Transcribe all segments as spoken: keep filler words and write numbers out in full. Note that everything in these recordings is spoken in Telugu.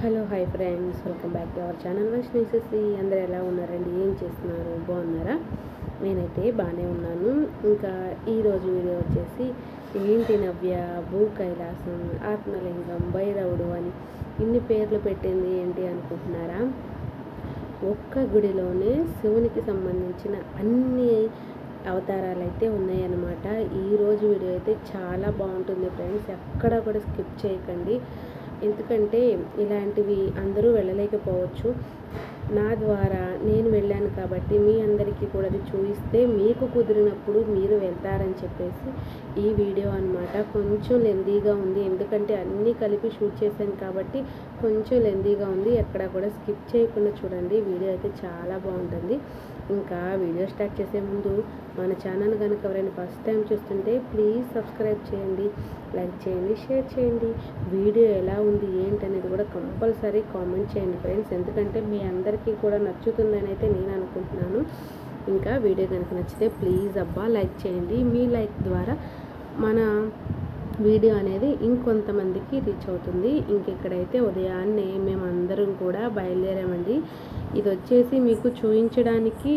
Hello hi friends, welcome back to our channel Vaishnavi. అందరూ ఎలా ఉన్నారండి? ఏం చేస్తున్నారు? బాగున్నారా? నేనైతే బాగానే ఉన్నాను. ఇంకా ఈరోజు వీడియో వచ్చేసి ఏంటి నవ్య భూ కైలాసం, ఆత్మలింగం, భైరవుడు అని ఇన్ని పేర్లు పెట్టింది ఏంటి అనుకుంటున్నారా? ఒక్క గుడిలోనే శివునికి సంబంధించిన అన్ని అవతారాలు అయితే ఉన్నాయన్నమాట. ఈరోజు వీడియో అయితే చాలా బాగుంటుంది ఫ్రెండ్స్, ఎక్కడ కూడా స్కిప్ చేయకండి. ఎందుకంటే ఇలాంటివి అందరూ వెళ్ళలేకపోవచ్చు. నా ద్వారా నేను వెళ్ళాను కాబట్టి మీ అందరికీ కూడా అది చూపిస్తే మీకు కుదిరినప్పుడు మీరు వెళ్తారని చెప్పేసి ఈ వీడియో అనమాట. కొంచెం లెందీగా ఉంది, ఎందుకంటే అన్నీ కలిపి షూట్ చేశాను కాబట్టి కొంచెం లెందీగా ఉంది. ఎక్కడ కూడా స్కిప్ చేయకుండా చూడండి, వీడియో అయితే చాలా బాగుంటుంది. ఇంకా వీడియో స్టార్ట్ చేసే ముందు మన ఛానల్ కనుక ఎవరైనా ఫస్ట్ టైం చూస్తుంటే ప్లీజ్ సబ్స్క్రైబ్ చేయండి, లైక్ చేయండి, షేర్ చేయండి. వీడియో ఎలా ఉంది ఏంటి అనేది కూడా కంపల్సరీ కామెంట్ చేయండి ఫ్రెండ్స్, ఎందుకంటే మీ అందరికీ కూడా నచ్చుతుందని అయితే నేను అనుకుంటున్నాను. ఇంకా వీడియో కనుక నచ్చితే ప్లీజ్ అబ్బా లైక్ చేయండి. మీ లైక్ ద్వారా మన వీడియో అనేది ఇంకొంతమందికి రీచ్ అవుతుంది. ఇంకెక్కడైతే ఉదయాన్నే మేమందరం కూడా బయలుదేరామండి. ఇది వచ్చేసి మీకు చూపించడానికి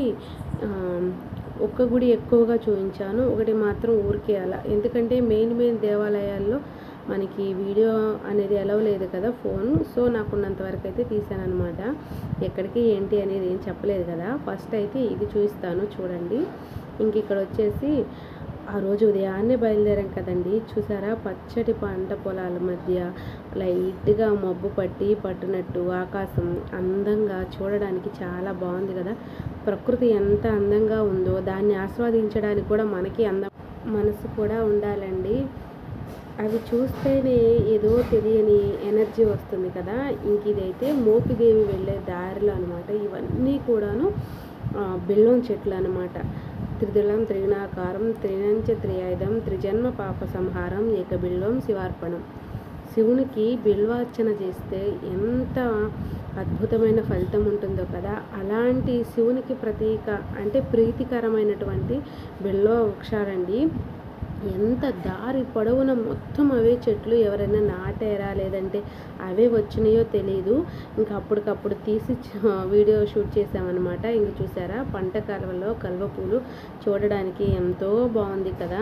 ఒక్క గుడి ఎక్కువగా చూపించాను, ఒకటి మాత్రం ఊరికే అలా, ఎందుకంటే మెయిన్ మెయిన్ దేవాలయాల్లో మనకి వీడియో అనేది అలవ్ లేదు కదా ఫోన్, సో నాకున్నంత వరకు అయితే తీసాను అనమాట. ఎక్కడికి ఏంటి అనేది ఏం చెప్పలేదు కదా. ఫస్ట్ అయితే ఇది చూపిస్తాను చూడండి. ఇంక ఇక్కడ వచ్చేసి ఆ రోజు ఉదయాన్నే బయలుదేరాం కదండి. చూసారా, పచ్చటి పంట పొలాల మధ్య లైట్గా మబ్బు పట్టి పట్టినట్టు ఆకాశం అందంగా చూడడానికి చాలా బాగుంది కదా. ప్రకృతి ఎంత అందంగా ఉందో దాన్ని ఆస్వాదించడానికి కూడా మనకి అందం మనసు కూడా ఉండాలండి. అవి చూస్తేనే ఏదో తెలియని ఎనర్జీ వస్తుంది కదా. ఇంక ఇదైతే మోపిదేవి వెళ్ళే దారిలో అనమాట. ఇవన్నీ కూడాను బిల్వం చెట్లు అనమాట. త్రిదళం త్రిగుణాకారం త్రినంచ త్రియాయుధం త్రిజన్మ పాప సంహారం ఏక బిల్వం శివార్పణం. శివునికి బిల్వార్చన చేస్తే ఎంత అద్భుతమైన ఫలితం ఉంటుందో కదా. అలాంటి శివునికి ప్రతీక అంటే ప్రీతికరమైనటువంటి బిల్వ వృక్షాలండి. ఎంత దారి పొడవున మొత్తం అవే చెట్లు, ఎవరైనా నాటారా లేదంటే అవే వచ్చినాయో తెలీదు. ఇంకా అప్పటికప్పుడు తీసి వీడియో షూట్ చేసామన్నమాట. ఇంక చూసారా, పంట కాలువలో కలువ పూలు చూడడానికి ఎంతో బాగుంది కదా.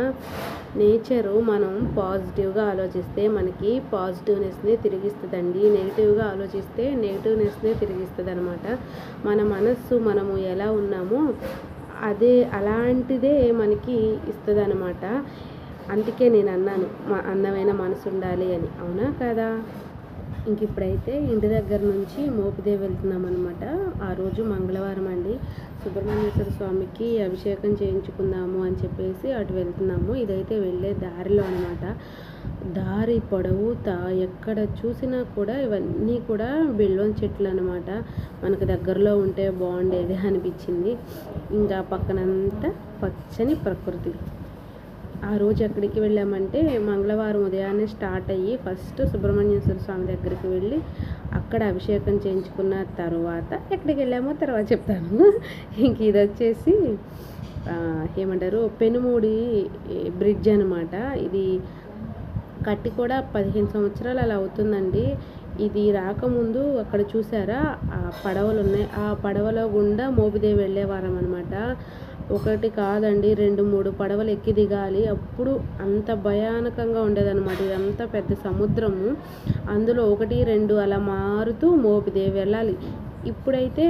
నేచరు మనం పాజిటివ్గా ఆలోచిస్తే మనకి పాజిటివ్నెస్ని తిరిగిస్తుందండి, నెగిటివ్గా ఆలోచిస్తే నెగిటివ్నెస్నే తిరిగిస్తుంది అనమాట. మన మనస్సు మనము ఎలా ఉన్నామో అదే అలాంటిదే మనకి ఇస్తుంది అనమాట. అందుకే నేను అన్నాను మా అందమైన మనసు ఉండాలి అని, అవునా కదా. ఇంక ఇప్పుడైతే ఇంటి దగ్గర నుంచి మోపిదేవి వెళ్తున్నాం అనమాట. ఆ రోజు మంగళవారం అండి, సుబ్రహ్మణ్యేశ్వర స్వామికి అభిషేకం చేయించుకుందాము అని చెప్పేసి అటు వెళ్తున్నాము. ఇదైతే వెళ్ళే దారిలో అనమాట. దారి పొడవుతా ఎక్కడ చూసినా కూడా ఇవన్నీ కూడా బిల్వం చెట్లు అనమాట. మనకు దగ్గరలో ఉంటే బాగుండేది అనిపించింది. ఇంకా పక్కనంతా పచ్చని ప్రకృతి. ఆ రోజు ఎక్కడికి వెళ్ళామంటే మంగళవారం ఉదయాన్నే స్టార్ట్ అయ్యి ఫస్ట్ సుబ్రహ్మణ్యేశ్వర స్వామి దగ్గరికి వెళ్ళి అక్కడ అభిషేకం చేయించుకున్న తర్వాత ఎక్కడికి వెళ్ళామో తర్వాత చెప్తాను. ఇంక ఇది వచ్చేసి ఏమంటారు పెనుమూడి బ్రిడ్జ్ అనమాట. ఇది కట్టి కూడా పదిహేను సంవత్సరాలు అలా అవుతుందండి. ఇది రాకముందు అక్కడ చూసారా ఆ పడవలు ఉన్నాయి, ఆ పడవలో గుండా మోపిదేవి వెళ్ళేవారం అనమాట. ఒకటి కాదండి, రెండు మూడు పడవలు ఎక్కి దిగాలి. అప్పుడు అంత భయానకంగా ఉండేదన్నమాట. ఇదంతా పెద్ద సముద్రము, అందులో ఒకటి రెండు అలా మారుతూ మోపిదేవి వెళ్ళాలి. ఇప్పుడైతే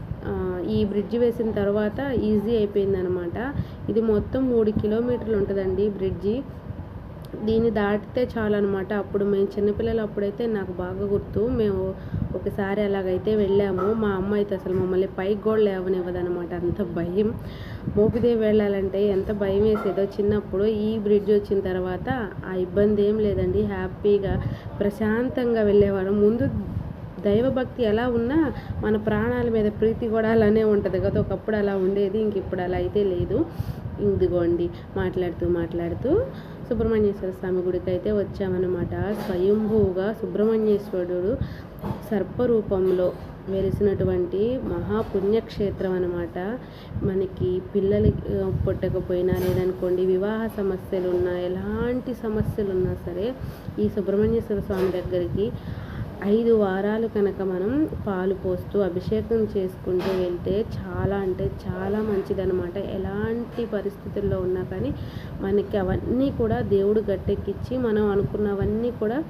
ఈ బ్రిడ్జ్ వేసిన తర్వాత ఈజీ అయిపోయిందనమాట. ఇది మొత్తం మూడు కిలోమీటర్లు ఉంటుందండి బ్రిడ్జి. దీన్ని దాటితే చాలన్నమాట. అప్పుడు మేము చిన్నపిల్లలు అప్పుడైతే నాకు బాగా గుర్తు, మేము ఒకసారి అలాగైతే వెళ్ళాము. మా అమ్మ అయితే అసలు మమ్మల్ని పైకి కూడా లేవనివ్వదనమాట, అంత భయం. మోపిదేవి వెళ్ళాలంటే ఎంత భయం వేసేదో చిన్నప్పుడు. ఈ బ్రిడ్జ్ వచ్చిన తర్వాత ఆ ఇబ్బంది ఏం లేదండి, హ్యాపీగా ప్రశాంతంగా వెళ్ళేవారు. ముందు దైవభక్తి ఎలా ఉన్నా మన ప్రాణాల మీద ప్రీతి కూడా అలానే ఉంటుంది కదా. ఒకప్పుడు అలా ఉండేది, ఇంక ఇప్పుడు అలా అయితే లేదు. ఇదిగోండి మాట్లాడుతూ మాట్లాడుతూ సుబ్రహ్మణ్యేశ్వర స్వామి గుడికి అయితే వచ్చామన్నమాట. స్వయంభూగా సుబ్రహ్మణ్యేశ్వరుడు సర్పరూపంలో వెలిసినటువంటి మహాపుణ్యక్షేత్రం అనమాట. మనకి పిల్లలు పుట్టకపోయినా లేదనుకోండి, వివాహ సమస్యలు ఉన్నా, ఎలాంటి సమస్యలు ఉన్నా సరే ఈ సుబ్రహ్మణ్యేశ్వర స్వామి దగ్గరికి ఐదు వారాలు కనుక మనం పాలు పోస్తూ అభిషేకం చేసుకుంటూ వెళ్తే చాలా అంటే చాలా మంచిదనమాట. ఎలాంటి పరిస్థితుల్లో ఉన్నా కానీ మనకి అవన్నీ కూడా దేవుడు గట్టెక్కిచ్చి మనం అనుకున్నవన్నీ కూడా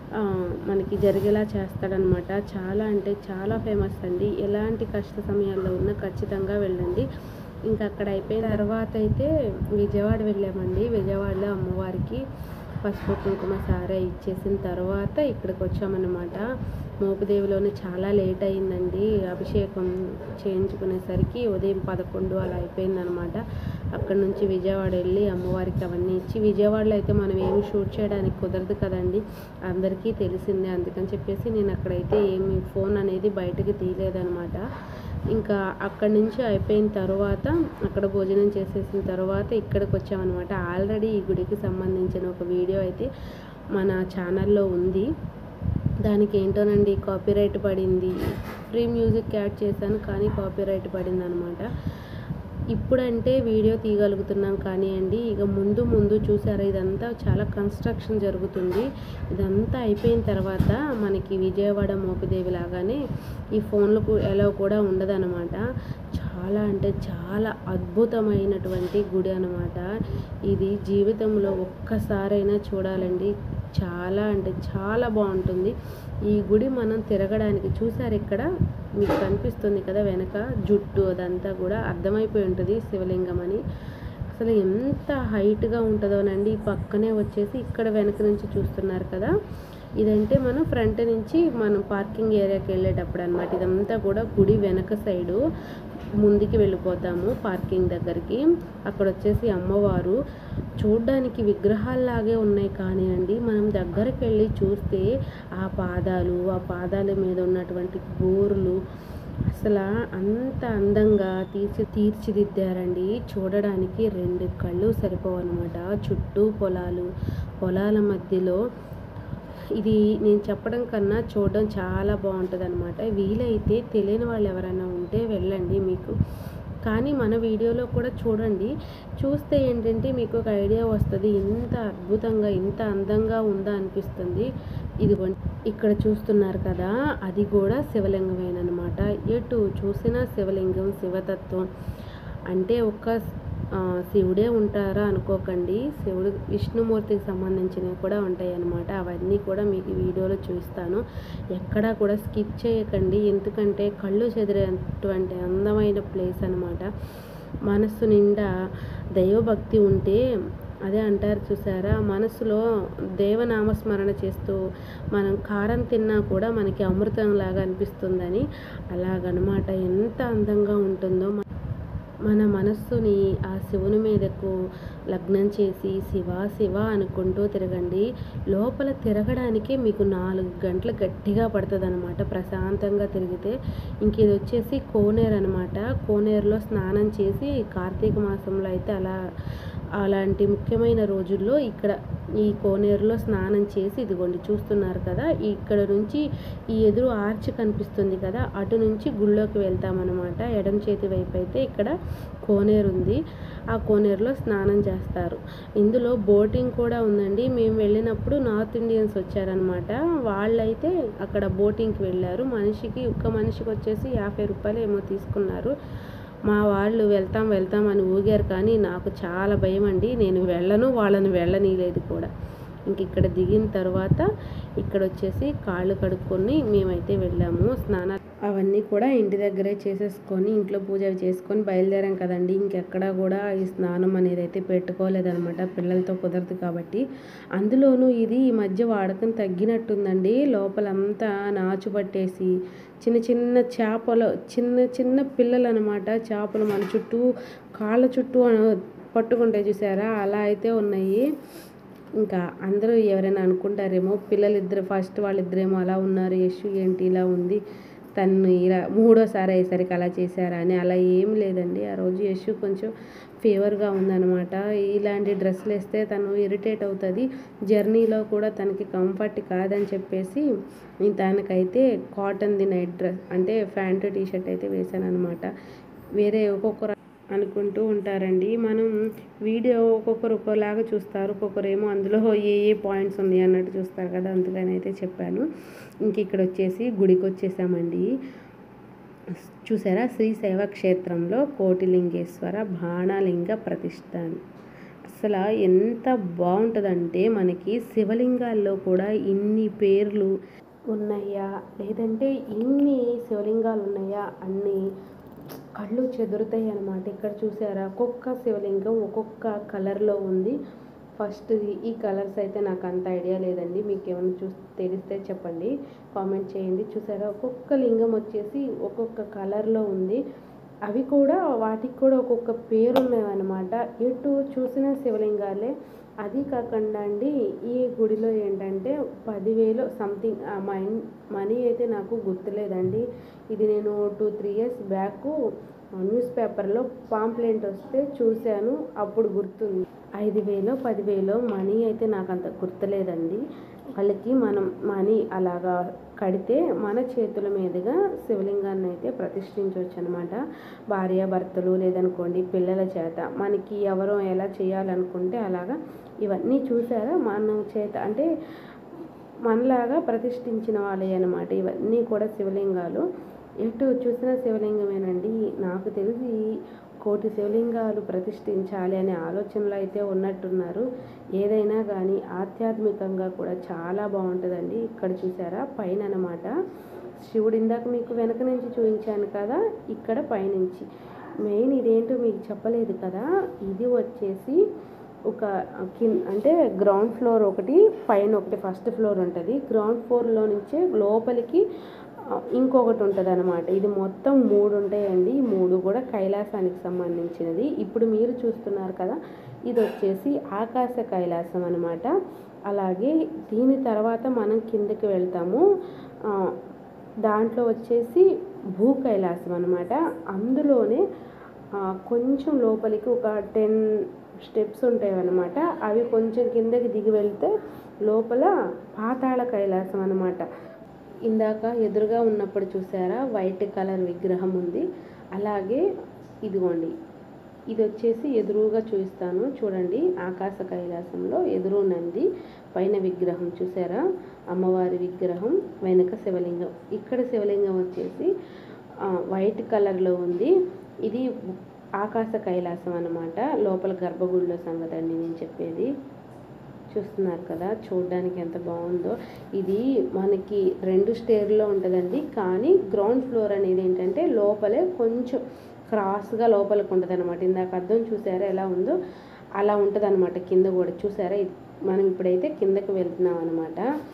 మనకి జరిగేలా చేస్తాడనమాట. చాలా అంటే చాలా ఫేమస్ అండి. ఎలాంటి కష్ట సమయాల్లో ఉన్నా ఖచ్చితంగా వెళ్ళండి. ఇంకా అక్కడ అయిపోయిన తర్వాత అయితే విజయవాడ వెళ్ళామండి. విజయవాడలో అమ్మవారికి పసుపు కుంకుమ సారే ఇచ్చేసిన తర్వాత ఇక్కడికి వచ్చామన్నమాట. మోపుదేవిలోనే చాలా లేట్ అయిందండి. అభిషేకం చేయించుకునేసరికి ఉదయం పదకొండు అలా అయిపోయిందనమాట. అక్కడ నుంచి విజయవాడ వెళ్ళి అమ్మవారికి అవన్నీ ఇచ్చి, విజయవాడలో అయితే మనం ఏమి షూట్ చేయడానికి కుదరదు కదండి, అందరికీ తెలిసిందే. అందుకని చెప్పేసి నేను అక్కడైతే ఏమి ఫోన్ అనేది బయటకు తీయలేదనమాట. ఇంకా అక్కడి నుంచి అయిపోయిన తర్వాత అక్కడ భోజనం చేసేసిన తర్వాత ఇక్కడికి వచ్చామన్నమాట. ఆల్రెడీ ఈ గుడికి సంబంధించిన ఒక వీడియో అయితే మన ఛానల్లో ఉంది. దానికి ఏంటోనండి కాపీరైట్ పడింది. ఫ్రీ మ్యూజిక్ యాడ్ చేశాను కానీ కాపీరైట్ పడింది అనమాట. ఇప్పుడంటే వీడియో తీయగలుగుతున్నాం కానీ అండి, ఇక ముందు ముందు చూసారా ఇదంతా చాలా కన్స్ట్రక్షన్ జరుగుతుంది. ఇదంతా అయిపోయిన తర్వాత మనకి విజయవాడ మోపిదేవి లాగానే ఈ ఫోన్లకు ఎలా కూడా ఉండదన్నమాట. చాలా అంటే చాలా అద్భుతమైనటువంటి గుడి అనమాట. ఇది జీవితంలో ఒక్కసారైనా చూడాలండి. చాలా అంటే చాలా బాగుంటుంది ఈ గుడి. మనం తిరగడానికి చూసారు ఇక్కడ మీకు కనిపిస్తుంది కదా వెనక జుట్టు అదంతా కూడా అర్థమైపోయి ఉంటుంది శివలింగం అని. అసలు ఎంత హైట్గా ఉంటుందోనండి. పక్కనే వచ్చేసి ఇక్కడ వెనక నుంచి చూస్తున్నారు కదా, ఇదంటే మనం ఫ్రంట్ నుంచి మనం పార్కింగ్ ఏరియాకి వెళ్ళేటప్పుడు అనమాట. ఇదంతా కూడా గుడి వెనక సైడు ముందుకి వెళ్ళిపోతాము పార్కింగ్ దగ్గరికి. అక్కడ వచ్చేసి అమ్మవారు చూడ్డానికి విగ్రహాల్లాగే ఉన్నాయి కానీ అండి, మనం దగ్గరికి వెళ్ళి చూస్తే ఆ పాదాలు, ఆ పాదాల మీద ఉన్నటువంటి గోరులు అసలు అంత అందంగా తీర్చి తీర్చిదిద్దారండి. చూడడానికి రెండు కళ్ళు సరిపోవన్నమాట. చుట్టూ పొలాలు, పొలాల మధ్యలో ఇది నేను చెప్పడం కన్నా చూడడం చాలా బాగుంటుంది అనమాట. వీలైతే తెలియని వాళ్ళు ఎవరైనా ఉంటే వెళ్ళండి మీకు, కానీ మన వీడియోలో కూడా చూడండి. చూస్తే ఏంటంటే మీకు ఒక ఐడియా వస్తుంది, ఇంత అద్భుతంగా ఇంత అందంగా ఉందా అనిపిస్తుంది. ఇదిగోండి ఇక్కడ చూస్తున్నారు కదా, అది కూడా శివలింగమేనమాట. ఎటు చూసినా శివలింగం, శివతత్వం అంటే ఒక్క శివుడే ఉంటారా అనుకోకండి, శివుడు విష్ణుమూర్తికి సంబంధించినవి కూడా ఉంటాయి అన్నమాట. అవన్నీ కూడా మీకు వీడియోలో చూస్తాను, ఎక్కడా కూడా స్కిప్ చేయకండి. ఎందుకంటే కళ్ళు చెదిరేటువంటి అందమైన ప్లేస్ అనమాట. మనస్సు నిండా దైవభక్తి ఉంటే అదే అంటారు చూసారా, మనసులో దేవనామస్మరణ చేస్తూ మనం కారం తిన్నా కూడా మనకి అమృతంలాగా అనిపిస్తుందని. అలాగనమాట. ఎంత అందంగా ఉంటుందో మన మనస్సుని ఆ శివుని మీదకు లగ్నం చేసి శివ శివ అనుకుంటూ తిరగండి. లోపల తిరగడానికే మీకు నాలుగు గంటలు గట్టిగా పడుతుంది అనమాట ప్రశాంతంగా తిరిగితే. ఇంక ఇది వచ్చేసి కోనేరు అనమాట. కోనేరులో స్నానం చేసి కార్తీక మాసంలో అయితే అలా అలాంటి ముఖ్యమైన రోజుల్లో ఇక్కడ ఈ కోనేరులో స్నానం చేసి, ఇదిగోండి చూస్తున్నారు కదా, ఇక్కడ నుంచి ఈ ఎదురు ఆర్చ్ కనిపిస్తుంది కదా, అటు నుంచి గుళ్ళోకి వెళ్తామన్నమాట. ఎడం చేతి వైపు అయితే ఇక్కడ కోనేరు ఉంది. ఆ కోనేరులో స్నానం చేస్తారు. ఇందులో బోటింగ్ కూడా ఉందండి. మేము వెళ్ళినప్పుడు నార్త్ ఇండియన్స్ వచ్చారనమాట. వాళ్ళైతే అక్కడ బోటింగ్కి వెళ్ళారు. మనిషికి ఒక్క మనిషికి వచ్చేసి యాభై రూపాయలు ఏమో తీసుకున్నారు. మా వాళ్ళు వెళ్తాం వెళ్తాం అని ఊగారు కానీ నాకు చాలా భయం అండి. నేను వెళ్ళను, వాళ్ళని వెళ్ళనీయలేదు కూడా. ఇంక ఇక్కడ దిగిన తర్వాత ఇక్కడ వచ్చేసి కాళ్ళు కడుక్కొని మేమైతే వెళ్ళాము. స్నానాలు అవన్నీ కూడా ఇంటి దగ్గరే చేసేసుకొని ఇంట్లో పూజ చేసుకొని బయలుదేరాం కదండి. ఇంకెక్కడా కూడా ఈ స్నానం అనేది అయితే పెట్టుకోలేదనమాట, పిల్లలతో కుదరదు కాబట్టి. అందులోనూ ఇది ఈ మధ్య వాడకం తగ్గినట్టుందండి. లోపలంతా నాచు పట్టేసి చిన్న చిన్న చేపలు, చిన్న చిన్న పిల్లలు అనమాట, చేపలు మన చుట్టూ కాళ్ళ చుట్టూ పట్టుకుంటే చూసారా, అలా అయితే ఉన్నాయి. ఇంకా అందరూ ఎవరైనా అనుకుంటారేమో పిల్లలిద్దరు ఫస్ట్ వాళ్ళిద్దరేమో అలా ఉన్నారు, యశు ఏంటి ఇలా ఉంది, తను ఇలా మూడోసారి అయ్యేసరికి అలా చేశారా అని. అలా ఏం లేదండి. ఆ రోజు యశు కొంచెం ఫీవర్గా ఉందన్నమాట. ఇలాంటి డ్రెస్సులు వేస్తే తను ఇరిటేట్ అవుతుంది, జర్నీలో కూడా తనకి కంఫర్ట్ కాదని చెప్పేసి తనకైతే కాటన్ది నైట్ డ్రెస్ అంటే ప్యాంటు టీషర్ట్ అయితే వేసాను అనమాట. వేరే ఒక్కొక్కరు అనుకుంటూ ఉంటారండి, మనం వీడియో ఒక్కొక్కరు ఒక్కోలాగా చూస్తారు, ఒక్కొక్కరేమో అందులో ఏ ఏ పాయింట్స్ ఉన్నాయి అన్నట్టు చూస్తారు కదా, అందుకని అయితే చెప్పాను. ఇంక ఇక్కడ వచ్చేసి గుడికి వచ్చేసామండి. చూసారా, శ్రీశైవ క్షేత్రంలో కోటిలింగేశ్వర బాణలింగ ప్రతిష్ఠ. అసలు ఎంత బాగుంటుందంటే మనకి శివలింగాల్లో కూడా ఇన్ని పేర్లు ఉన్నాయా, లేదంటే ఇన్ని శివలింగాలు ఉన్నాయా అన్ని కళ్ళు చెదురుతాయి అన్నమాట. ఇక్కడ చూసారా, ఒక్కొక్క శివలింగం ఒక్కొక్క కలర్లో ఉంది. ఫస్ట్ ఈ కలర్స్ అయితే నాకు అంత ఐడియా లేదండి, మీకు ఏమైనా చూ తెలిస్తే చెప్పండి, కామెంట్ చేయండి. చూసారా, ఒక్కొక్క లింగం వచ్చేసి ఒక్కొక్క కలర్లో ఉంది. అవి కూడా వాటికి కూడా ఒక్కొక్క పేరు ఉన్నాయన్నమాట. ఎటు చూసిన శివలింగాలే. అది కాకుండా అండి, ఈ గుడిలో ఏంటంటే పదివేలు సంథింగ్ మనీ అయితే నాకు గుర్తులేదండి. ఇది నేను two three years back news పేపర్లో పాంప్లెంట్ వస్తే చూశాను, అప్పుడు గుర్తుంది. ఐదు వేలో పదివేలో మనీ అయితే నాకు అంత గుర్తులేదండి. వాళ్ళకి మనం మనీ అలాగా కడితే మన చేతుల మీదుగా శివలింగాన్ని అయితే ప్రతిష్ఠించవచ్చు అనమాట. భార్యాభర్తలు లేదనుకోండి పిల్లల చేత మనకి ఎవరో ఎలా చేయాలనుకుంటే అలాగా. ఇవన్నీ చూసారా, మన చేత అంటే మనలాగా ప్రతిష్ఠించిన వాళ్ళే అనమాట. ఇవన్నీ కూడా శివలింగాలు. ఎటు చూసిన శివలింగమేనండి. నాకు తెలిసి కోటి శివలింగాలు ప్రతిష్ఠించాలి అనే ఆలోచనలు అయితే ఉన్నట్టున్నారు. ఏదైనా కానీ ఆధ్యాత్మికంగా కూడా చాలా బాగుంటుందండి. ఇక్కడ చూసారా పైన అన్నమాట శివుడు, ఇందాక మీకు వెనక నుంచి చూపించాను కదా, ఇక్కడ పైనుంచి మెయిన్ ఇదేంటో మీకు చెప్పలేదు కదా. ఇది వచ్చేసి ఒక కింద అంటే గ్రౌండ్ ఫ్లోర్ ఒకటి, పైన ఒకటి ఫస్ట్ ఫ్లోర్ ఉంటుంది. గ్రౌండ్ ఫ్లోర్లో నుంచే లోపలికి ఇంకొకటి ఉంటుంది అనమాట. ఇది మొత్తం మూడు ఉంటాయండి. ఈ మూడు కూడా కైలాసానికి సంబంధించినది. ఇప్పుడు మీరు చూస్తున్నారు కదా, ఇది వచ్చేసి ఆకాశ కైలాసం అనమాట. అలాగే దీని తర్వాత మనం కిందకి వెళ్తాము, దాంట్లో వచ్చేసి భూ కైలాసం అనమాట. అందులోనే కొంచెం లోపలికి ఒక టెన్ స్టెప్స్ ఉంటాయి అన్నమాట. అవి కొంచెం కిందకి దిగి వెళ్తే లోపల పాతాళ కైలాసం అనమాట. ఇందాక ఎదురుగా ఉన్నప్పుడు చూసారా వైట్ కలర్ విగ్రహం ఉంది. అలాగే ఇదిగోండి, ఇది వచ్చేసి ఎదురుగా చూపిస్తాను చూడండి. ఆకాశ కైలాసంలో ఎదురు నంది, పైన విగ్రహం చూసారా, అమ్మవారి విగ్రహం, వెనక శివలింగం. ఇక్కడ శివలింగం వచ్చేసి వైట్ కలర్లో ఉంది. ఇది ఆకాశ కైలాసం అన్నమాట. లోపల గర్భగుడిలో సంగతి అండి నేను చెప్పేది. చూస్తున్నారు కదా, చూడడానికి ఎంత బాగుందో. ఇది మనకి రెండు స్టేర్లో ఉంటుందండి, కానీ గ్రౌండ్ ఫ్లోర్ అనేది ఏంటంటే లోపలే కొంచెం క్రాస్గా లోపలికి ఉంటుంది అనమాట. ఇందాక అద్దం చూసారా ఎలా ఉందో, అలా ఉంటుంది అనమాట. కింద కూడా చూసారా, మనం ఇప్పుడైతే కిందకి వెళ్తున్నాం అనమాట.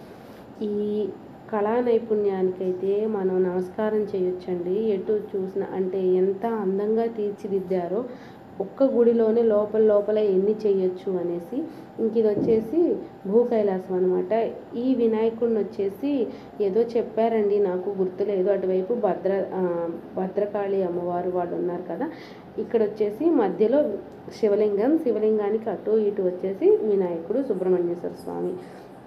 ఈ కళా నైపుణ్యానికైతే మనం నమస్కారం చేయొచ్చండి. ఎటు చూసిన అంటే ఎంత అందంగా తీర్చిదిద్దారో, ఒక్క గుడిలోనే లోపల లోపల ఎన్ని చేయొచ్చు అనేసి. ఇంక ఇది వచ్చేసి భూ కైలాసం అనమాట. ఈ వినాయకుడిని వచ్చేసి ఏదో చెప్పారండి, నాకు గుర్తులేదు. అటువైపు భద్ర భద్రకాళి అమ్మవారు వాళ్ళు ఉన్నారు కదా. ఇక్కడ వచ్చేసి మధ్యలో శివలింగం, శివలింగానికి అటు ఇటు వచ్చేసి వినాయకుడు, సుబ్రహ్మణ్యేశ్వర స్వామి.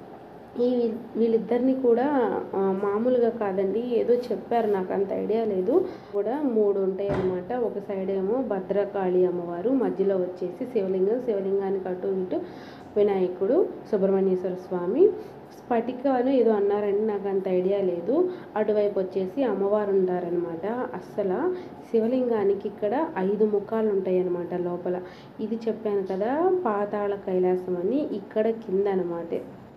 ఈ వీళ్ళిద్దరిని కూడా మామూలుగా కాదండి, ఏదో చెప్పారు, నాకు అంత ఐడియా లేదు. కూడా మూడు ఉంటాయి అన్నమాట. ఒక సైడ్ ఏమో భద్రకాళి అమ్మవారు, మధ్యలో వచ్చేసి శివలింగం, శివలింగానికి అటు ఇటు వినాయకుడు, సుబ్రహ్మణ్యేశ్వర స్వామి. స్ఫటికాలు ఏదో అన్నారండి, నాకు అంత ఐడియా లేదు. అటువైపు వచ్చేసి అమ్మవారు ఉంటారనమాట. అస్సలు శివలింగానికి ఇక్కడ ఐదు ముఖాలు ఉంటాయి అన్నమాట లోపల. ఇది చెప్పాను కదా పాతాళ కైలాసం అని, ఇక్కడ కింద అనమాట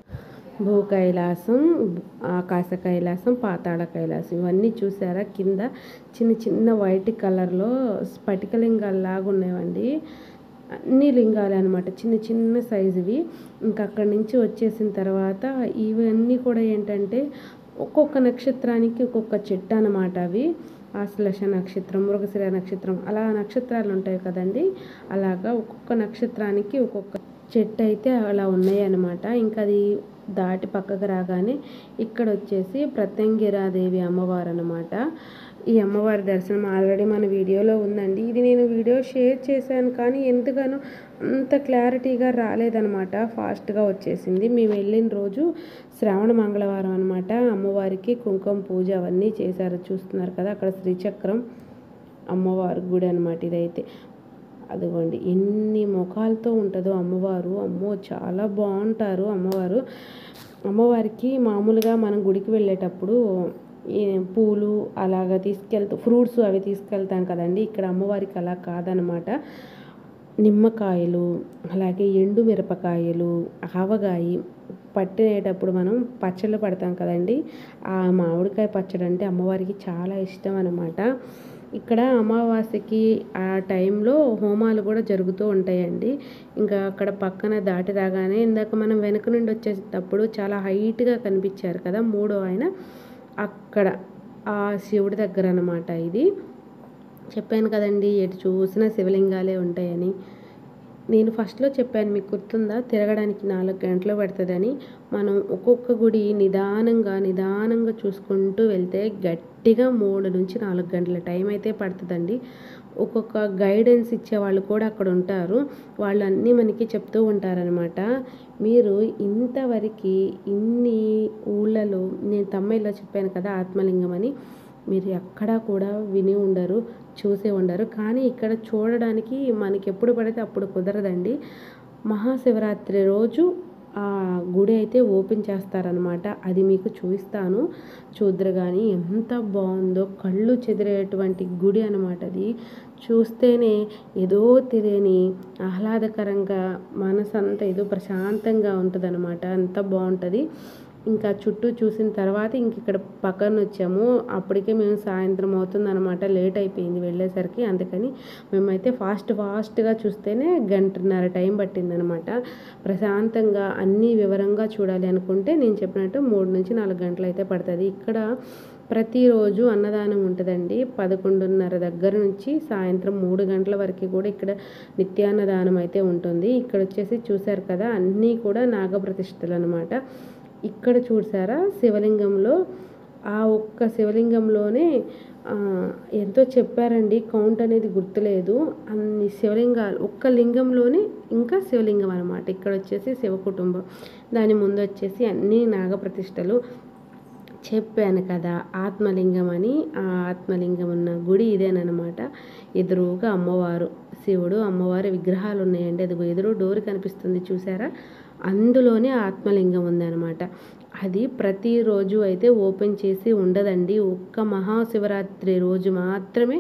భూ కైలాసం, ఆకాశ కైలాసం, పాతాళ కైలాసం. ఇవన్నీ చూసారా, కింద చిన్న చిన్న వైట్ కలర్లో స్ఫటికలింగాల్లాగా ఉన్నాయండి. అన్ని లింగాలు అనమాట, చిన్న చిన్న సైజువి. ఇంకా అక్కడి నుంచి వచ్చేసిన తర్వాత ఇవన్నీ కూడా ఏంటంటే ఒక్కొక్క నక్షత్రానికి ఒక్కొక్క చెట్టు అనమాట. అవి ఆశ్లేష నక్షత్రం, మృగశిర నక్షత్రం, అలా నక్షత్రాలు ఉంటాయి కదండి. అలాగా ఒక్కొక్క నక్షత్రానికి ఒక్కొక్క చెట్టు అయితే అలా ఉన్నాయి అన్నమాట. ఇంకా అది దాటి పక్కకు రాగానే ఇక్కడ వచ్చేసి ప్రత్యంగిరాదేవి అమ్మవారు అన్నమాట. ఈ అమ్మవారి దర్శనం ఆల్రెడీ మన వీడియోలో ఉందండి. ఇది నేను వీడియో షేర్ చేశాను, కానీ ఎందుకనో అంత క్లారిటీగా రాలేదనమాట, ఫాస్ట్గా వచ్చేసింది. మేము వెళ్ళిన రోజు శ్రావణ మంగళవారం అనమాట. అమ్మవారికి కుంకుమ పూజ అవన్నీ చేశారు, చూస్తున్నారు కదా. అక్కడ శ్రీచక్రం అమ్మవారి గుడి అనమాట ఇదైతే. అదిగోండి ఎన్ని ముఖాలతో ఉంటుందో అమ్మవారు. అమ్మో చాలా బాగుంటారు అమ్మవారు. అమ్మవారికి మామూలుగా మనం గుడికి వెళ్ళేటప్పుడు ఈ పూలు అలాగా తీసుకెళ్తూ ఫ్రూట్స్ అవి తీసుకెళ్తాం కదండి. ఇక్కడ అమ్మవారికి అలా కాదనమాట. నిమ్మకాయలు, అలాగే ఎండు మిరపకాయలు, ఆవగాయి పట్టేటప్పుడు మనం పచ్చళ్ళు పడతాం కదండి. ఆ మామిడికాయ పచ్చడి అంటే అమ్మవారికి చాలా ఇష్టం అనమాట. ఇక్కడ అమావాస్యకి ఆ టైంలో హోమాలు కూడా జరుగుతూ ఉంటాయండి. ఇంకా అక్కడ పక్కన దాటి రాగానే ఇందాక మనం వెనక నుండి వచ్చేటప్పుడు చాలా హైట్గా కనిపించారు కదా మూడో ఆయన, అక్కడ ఆ శివుడి దగ్గర అనమాట. ఇది చెప్పాను కదండి, ఎటు చూసినా శివలింగాలే ఉంటాయని. నేను ఫస్ట్లో చెప్పాను, మీకు గుర్తుందా, తిరగడానికి నాలుగు గంటలు పడుతుందని. మనం ఒక్కొక్క గుడి నిదానంగా నిదానంగా చూసుకుంటూ వెళ్తే గట్టిగా మూడు నుంచి నాలుగు గంటల టైం అయితే పడుతుందండి. ఒక్కొక్క గైడెన్స్ ఇచ్చేవాళ్ళు కూడా అక్కడ ఉంటారు. వాళ్ళు అన్నీ మనకి చెప్తూ ఉంటారనమాట. మీరు ఇంతవరకు ఇన్ని ఊళ్ళలో, నేను తమిళ్లో చెప్పాను కదా ఆత్మలింగం అని, మీరు ఎక్కడా కూడా విని ఉండరు, చూసే ఉండరు. కానీ ఇక్కడ చూడడానికి మనకి ఎప్పుడు పడితే అప్పుడు కుదరదండి. మహాశివరాత్రి రోజు ఆ గుడి అయితే ఓపెన్ చేస్తారనమాట. అది మీకు చూపిస్తాను, చూద్దరు కానీ ఎంత బాగుందో. కళ్ళు చెదిరేటువంటి గుడి అనమాట. అది చూస్తేనే ఏదో తెలియని ఆహ్లాదకరంగా మనసంతా ఏదో ప్రశాంతంగా ఉంటుంది అనమాట. అంత బాగుంటుంది. ఇంకా చుట్టూ చూసిన తర్వాత ఇంక ఇక్కడ పక్కన వచ్చాము. అప్పటికే మేము సాయంత్రం అవుతుందన్నమాట, లేట్ అయిపోయింది వెళ్ళేసరికి. అందుకని మేమైతే ఫాస్ట్ ఫాస్ట్గా చూస్తేనే గంటన్నర టైం పట్టిందనమాట. ప్రశాంతంగా అన్నీ వివరంగా చూడాలి అనుకుంటే నేను చెప్పినట్టు మూడు నుంచి నాలుగు గంటలు అయితే పడుతుంది. ఇక్కడ ప్రతిరోజు అన్నదానం ఉంటుందండి. పదకొండున్నర దగ్గర నుంచి సాయంత్రం మూడు గంటల వరకు కూడా ఇక్కడ నిత్యాన్నదానం అయితే ఉంటుంది. ఇక్కడ వచ్చేసి చూశారు కదా అన్నీ కూడా నాగప్రతిష్ఠలు అనమాట. ఇక్కడ చూసారా శివలింగంలో, ఆ ఒక్క శివలింగంలోనే ఎంతో చెప్పారండి, కౌంట్ అనేది గుర్తులేదు. అన్ని శివలింగాలు ఒక్క లింగంలోనే ఇంకా శివలింగం అనమాట. ఇక్కడ వచ్చేసి శివ కుటుంబం, దాని ముందు వచ్చేసి అన్ని నాగప్రతిష్ఠలు. చెప్పాను కదా ఆత్మలింగం అని. ఆ ఆత్మలింగం ఉన్న గుడి ఇదేనమాట. ఎదురుగా అమ్మవారు, శివుడు అమ్మవారి విగ్రహాలు ఉన్నాయండి. అది ఎదురు డోర్ కనిపిస్తుంది చూసారా, అందులోనే ఆత్మలింగం ఉందన్నమాట. అది ప్రతిరోజు అయితే ఓపెన్ చేసి ఉండదండి. ఒక్క మహాశివరాత్రి రోజు మాత్రమే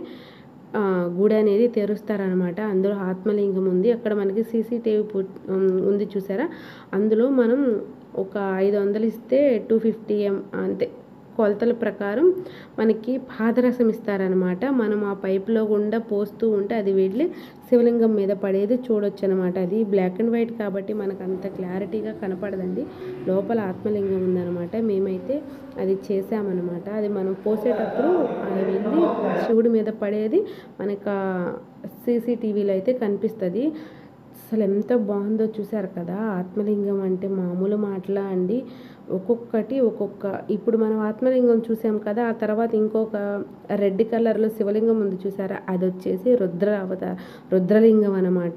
గుడి అనేది తెరుస్తారనమాట. అందులో ఆత్మలింగం ఉంది. అక్కడ మనకి సీసీటీవీ ఉంది చూసారా, అందులో మనం ఒక ఐదు వందలు ఇస్తే టూ ఫిఫ్టీ ఎం అంతే కొలతల ప్రకారం మనకి పాదరసం ఇస్తారనమాట. మనం ఆ పైపులో గుండా పోస్తూ ఉంటే అది వెళ్ళి శివలింగం మీద పడేది చూడొచ్చు అనమాట. అది బ్లాక్ అండ్ వైట్ కాబట్టి మనకు అంత క్లారిటీగా కనపడదండి. లోపల ఆత్మలింగం ఉందన్నమాట. మేమైతే అది చేసామన్నమాట. అది మనం పోసేటప్పుడు అది వెళ్ళి శివుడి మీద పడేది మనకు సీసీటీవీలో అయితే కనిపిస్తుంది. అసలు ఎంత బాగుందో చూసారు కదా. ఆత్మలింగం అంటే మామూలు మాటలా అండి. ఒక్కొక్కటి ఒక్కొక్క, ఇప్పుడు మనం ఆత్మలింగం చూసాం కదా, ఆ తర్వాత ఇంకొక రెడ్ కలర్లో శివలింగం ఉంది చూసారా, అది వచ్చేసి రుద్ర అవతార రుద్రలింగం అన్నమాట.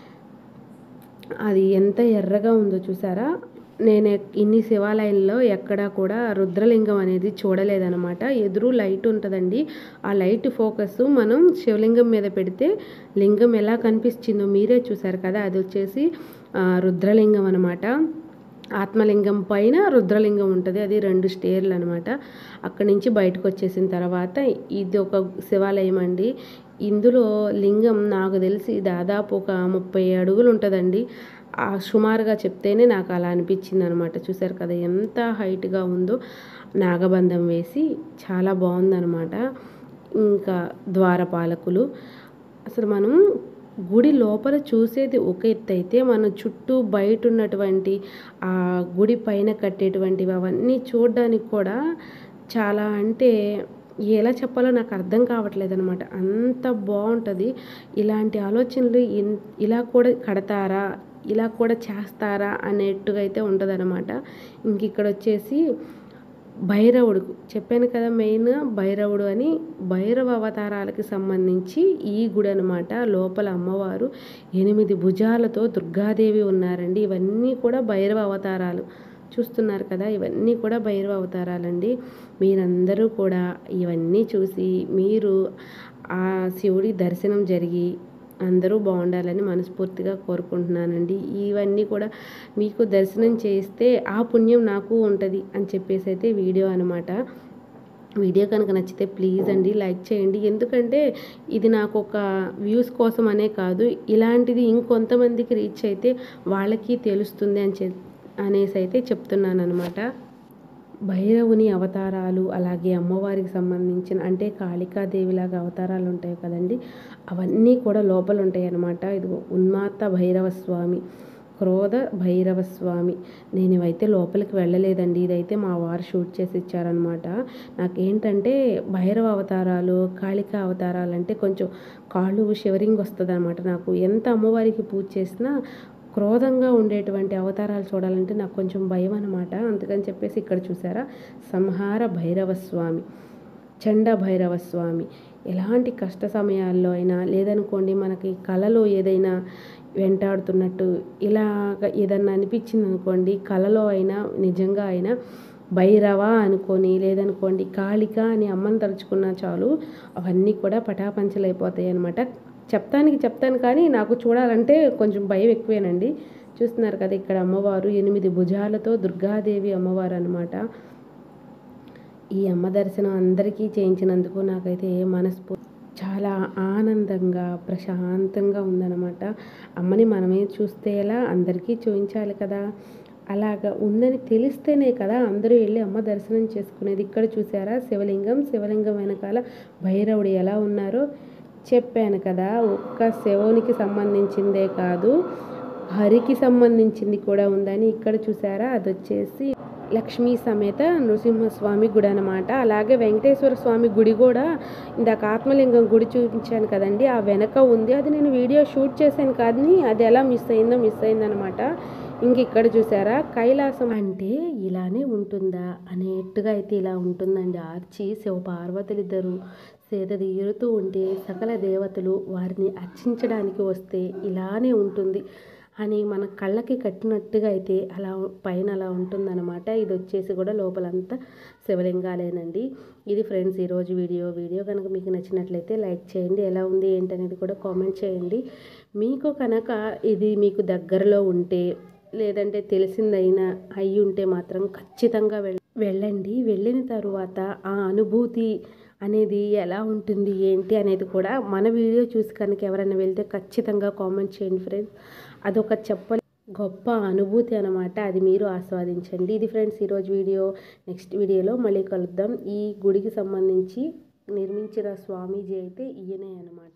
అది ఎంత ఎర్రగా ఉందో చూసారా. నేను ఇన్ని శివాలయాల్లో ఎక్కడా కూడా రుద్రలింగం అనేది చూడలేదన్నమాట. ఎదురు లైట్ ఉంటుందండి. ఆ లైట్ ఫోకస్ మనం శివలింగం మీద పెడితే లింగం ఎలా కనిపిస్తుందో మీరే చూసారు కదా. అది వచ్చేసి రుద్రలింగం అనమాట. ఆత్మలింగం పైన రుద్రలింగం ఉంటుంది. అది రెండు స్టేర్లు అనమాట. అక్కడి నుంచి బయటకు వచ్చేసిన తర్వాత ఇది ఒక శివాలయం అండి. ఇందులో లింగం నాకు తెలిసి దాదాపు ఒక ముప్పై అడుగులు ఉంటుందండి. సుమారుగా చెప్తేనే నాకు అలా అనిపించింది అనమాట. చూసారు కదా ఎంత హైట్గా ఉందో. నాగబంధం వేసి చాలా బాగుందనమాట. ఇంకా ద్వారపాలకులు, అసలు మనం గుడి లోపల చూసేది ఒక ఎత్తు అయితే, మన చుట్టూ బయట ఉన్నటువంటి ఆ గుడి పైన కట్టేటువంటివి అవన్నీ చూడడానికి కూడా చాలా, అంటే ఎలా చెప్పాలో నాకు అర్థం కావట్లేదు అనమాట. అంత బాగుంటుంది. ఇలాంటి ఆలోచనలు ఇలా కూడా కడతారా, ఇలా కూడా చేస్తారా అనేట్టుగా అయితే ఉంటుంది అనమాట. ఇంక ఇక్కడ వచ్చేసి భైరవుడు చెప్పాను కదా, మెయిన్ భైరవుడు అని. భైరవ అవతారాలకి సంబంధించి ఈ గుడి అనమాట. లోపల అమ్మవారు ఎనిమిది భుజాలతో దుర్గాదేవి ఉన్నారండి. ఇవన్నీ కూడా భైరవ అవతారాలు చూస్తున్నారు కదా, ఇవన్నీ కూడా భైరవ అవతారాలండి. మీరందరూ కూడా ఇవన్నీ చూసి మీరు ఆ శివుడి దర్శనం జరిగి అందరూ బాగుండాలని మనస్ఫూర్తిగా కోరుకుంటున్నానండి. ఇవన్నీ కూడా మీకు దర్శనం చేస్తే ఆ పుణ్యం నాకు ఉంటుంది అని చెప్పేసి అయితే వీడియో అనమాట. వీడియో కనుక నచ్చితే ప్లీజ్ అండి లైక్ చేయండి. ఎందుకంటే ఇది నాకు ఒక వ్యూస్ కోసం అనే కాదు, ఇలాంటిది ఇంకొంతమందికి రీచ్ అయితే వాళ్ళకి తెలుస్తుంది అని చె అనేసి అయితే చెప్తున్నాను అనమాట. భైరవుని అవతారాలు, అలాగే అమ్మవారికి సంబంధించిన అంటే కాళికాదేవిలాగా అవతారాలు ఉంటాయి కదండి, అవన్నీ కూడా లోపల ఉంటాయి అన్నమాట. ఇదిగో ఉన్మాత భైరవ స్వామి, క్రోధ భైరవ స్వామి. నేను ఇవైతే లోపలికి వెళ్ళలేదండి, ఇదైతే మా వారు షూట్ చేసి ఇచ్చారనమాట. నాకేంటంటే భైరవ అవతారాలు, కాళికా అవతారాలు అంటే కొంచెం కాళ్ళు షివరింగ్ వస్తుంది అనమాట. నాకు ఎంత అమ్మవారికి పూజ చేసినా క్రోధంగా ఉండేటువంటి అవతారాలు చూడాలంటే నాకు కొంచెం భయం అనమాట. అందుకని చెప్పేసి ఇక్కడ చూసారా, సంహార భైరవ స్వామి, చండ భైరవ స్వామి. ఎలాంటి కష్ట సమయాల్లో అయినా, లేదనుకోండి మనకి కలలో ఏదైనా వెంటాడుతున్నట్టు ఇలాగ ఏదన్నా అనిపించింది అనుకోండి, కలలో అయినా నిజంగా అయినా భైరవ అనుకొని, లేదనుకోండి కాళిక అని అమ్మని తలుచుకున్నా చాలు, అవన్నీ కూడా పటాపంచలైపోతాయి అనమాట. చెప్తానికి చెప్తాను కానీ నాకు చూడాలంటే కొంచెం భయం ఎక్కువేనండి. చూస్తున్నారు కదా ఇక్కడ అమ్మవారు ఎనిమిది భుజాలతో దుర్గాదేవి అమ్మవారు అనమాట. ఈ అమ్మ దర్శనం అందరికీ చేయించినందుకు నాకైతే మనస్ఫూ చాలా ఆనందంగా ప్రశాంతంగా ఉందన్నమాట. అమ్మని మనమే చూస్తే ఎలా, అందరికీ చూపించాలి కదా. అలాగా ఉందని తెలిస్తేనే కదా అందరూ వెళ్ళి అమ్మ దర్శనం చేసుకునేది. ఇక్కడ చూసారా శివలింగం, శివలింగం వెనకాల భైరవుడు ఎలా ఉన్నారో చెప్పాను కదా. ఒక్క శివునికి సంబంధించిందే కాదు, హరికి సంబంధించింది కూడా ఉందని. ఇక్కడ చూసారా, అది వచ్చేసి లక్ష్మీ సమేత నృసింహస్వామి గుడి అనమాట. అలాగే వెంకటేశ్వర స్వామి గుడి కూడా ఇందాక ఆత్మలింగం గుడి చూపించాను కదండి, ఆ వెనక ఉంది. అది నేను వీడియో షూట్ చేశాను కానీ అది ఎలా మిస్ అయిందో మిస్ అయిందనమాట. ఇంక ఇక్కడ చూసారా, కైలాసం అంటే ఇలానే ఉంటుందా అనేట్టుగా అయితే ఇలా ఉంటుందండి. ఆర్చి శివ పార్వతులు ఇద్దరు సేద తీరుతూ ఉంటే సకల దేవతలు వారిని అర్చించడానికి వస్తే ఇలానే ఉంటుంది అని మన కళ్ళకి కట్టినట్టుగా అయితే అలా పైన అలా ఉంటుందన్నమాట. ఇది వచ్చేసి కూడా లోపలంతా శివలింగాలేనండి. ఇది ఫ్రెండ్స్ ఈరోజు వీడియో. వీడియో కనుక మీకు నచ్చినట్లయితే లైక్ చేయండి, ఎలా ఉంది ఏంటనేది కూడా కామెంట్ చేయండి. మీకు కనుక ఇది మీకు దగ్గరలో ఉంటే, లేదంటే తెలిసిందైనా అయ్యి ఉంటే మాత్రం ఖచ్చితంగా వెళ్ వెళ్ళండి. వెళ్ళిన తరువాత ఆ అనుభూతి అనేది ఎలా ఉంటుంది ఏంటి అనేది కూడా మన వీడియో చూసి కనుక ఎవరైనా వెళ్తే ఖచ్చితంగా కామెంట్ చేయండి ఫ్రెండ్స్. అదొక చెప్ప గొప్ప అనుభూతి అనమాట, అది మీరు ఆస్వాదించండి. ఇది ఫ్రెండ్స్ ఈరోజు వీడియో. నెక్స్ట్ వీడియోలో మళ్ళీ కలుద్దాం. ఈ గుడికి సంబంధించి నిర్మించిన స్వామీజీ అయితే ఈయనే అనమాట.